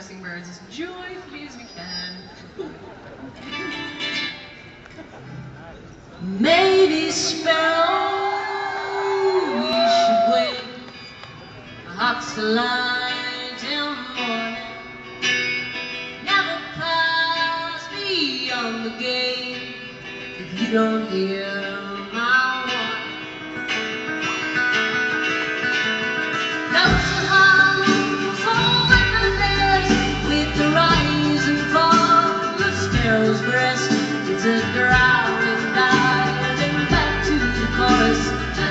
pressing birds as joyfully as we can. Maybe, sparrow, we should wake the hawks alight till morning. Never pass beyond the gate if you don't hear my warning. Close the house, open the doors, with the rise and fall of sparrow's breast. It's a growling diving back to the chorus.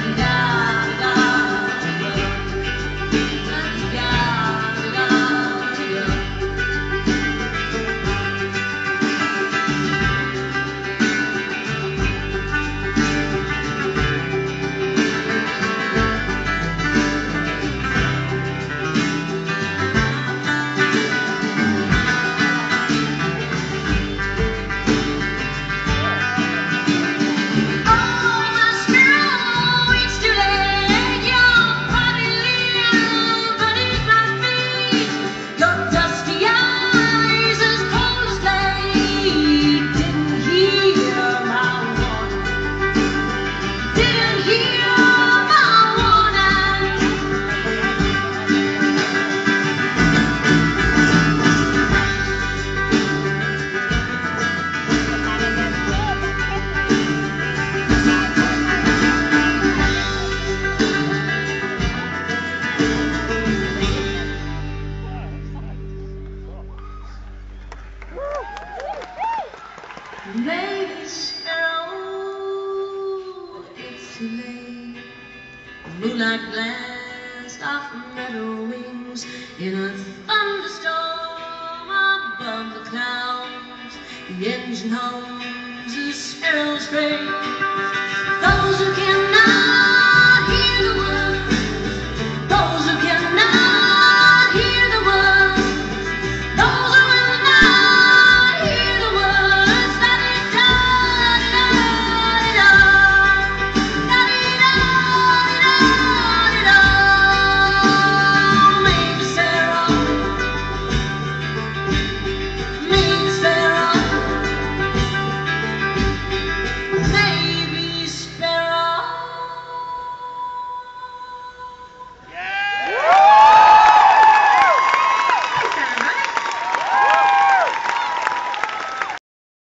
Maybe, sparrow, it's too late. The moonlight blast off meadow wings in a thunderstorm above the clouds. The engine hums, the sparrows praise. Those who can